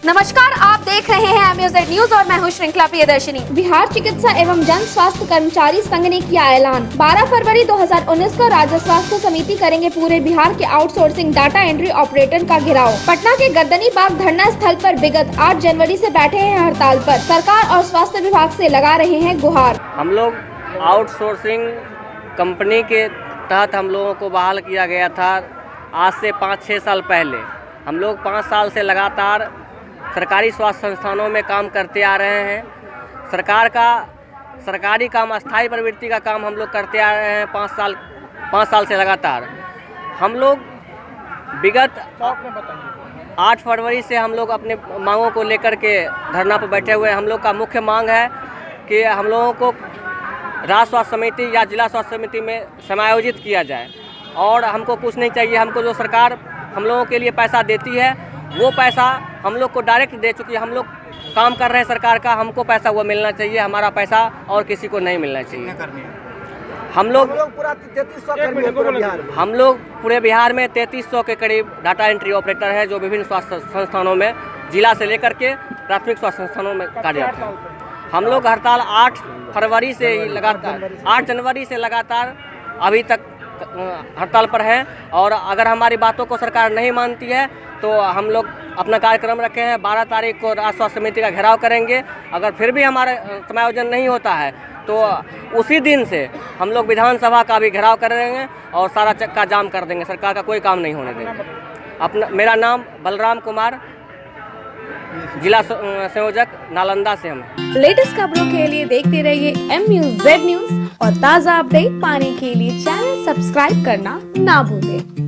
नमस्कार, आप देख रहे हैं एमयूजेड न्यूज और मैं हूं श्रृंखला प्रियदर्शिनी। बिहार चिकित्सा एवं जन स्वास्थ्य कर्मचारी संघ ने किया ऐलान। 12 फरवरी 2019 को राज्य स्वास्थ्य समिति करेंगे पूरे बिहार के आउटसोर्सिंग डाटा एंट्री ऑपरेटर का घेराव। पटना के गर्दनी बाग धरना स्थल पर विगत 8 जनवरी से बैठे हैं हड़ताल पर। सरकार और स्वास्थ्य विभाग से लगा रहे हैं गुहार। हम लोग आउटसोर्सिंग कंपनी के तहत हम लोगों को बहाल किया गया था। आज से 5-6 साल पहले हम लोग 5 साल से लगातार सरकारी स्वास्थ्य संस्थानों में काम करते आ रहे हैं। सरकारी काम, अस्थायी प्रवृत्ति का काम हम लोग करते आ रहे हैं 5 साल से लगातार। हम लोग विगत 8 फरवरी से हम लोग अपने मांगों को लेकर के धरना पर बैठे हुए हैं। हम लोग का मुख्य मांग है कि हम लोगों को राज्य स्वास्थ्य समिति या जिला स्वास्थ्य समिति में समायोजित किया जाए और हमको कुछ नहीं चाहिए। हमको जो सरकार हम लोगों के लिए पैसा देती है वो पैसा हम लोग को डायरेक्ट दे चुकी है। हम लोग काम कर रहे हैं सरकार का, हमको पैसा वो मिलना चाहिए। हमारा पैसा और किसी को नहीं मिलना चाहिए। हम लोग पूरे बिहार में 3300 के करीब डाटा एंट्री ऑपरेटर है जो विभिन्न स्वास्थ्य संस्थानों में जिला से लेकर के प्राथमिक स्वास्थ्य संस्थानों में कार्यरत हैं। हम लोग हड़ताल 8 फरवरी से लगातार 8 जनवरी से लगातार अभी तक हड़ताल पर हैं और अगर हमारी बातों को सरकार नहीं मानती है तो हम लोग अपना कार्यक्रम रखे हैं। 12 तारीख को राज्य स्वास्थ्य समिति का घेराव करेंगे। अगर फिर भी हमारा समायोजन नहीं होता है तो उसी दिन से हम लोग विधानसभा का भी घेराव करेंगे और सारा चक्का जाम कर देंगे। सरकार का कोई काम नहीं होने देंगे। मेरा नाम बलराम कुमार, जिला संयोजक नालंदा से हम। लेटेस्ट खबरों के लिए देखते रहिए एमयूजेड न्यूज और ताज़ा अपडेट पाने के लिए चैनल सब्सक्राइब करना ना भूलें।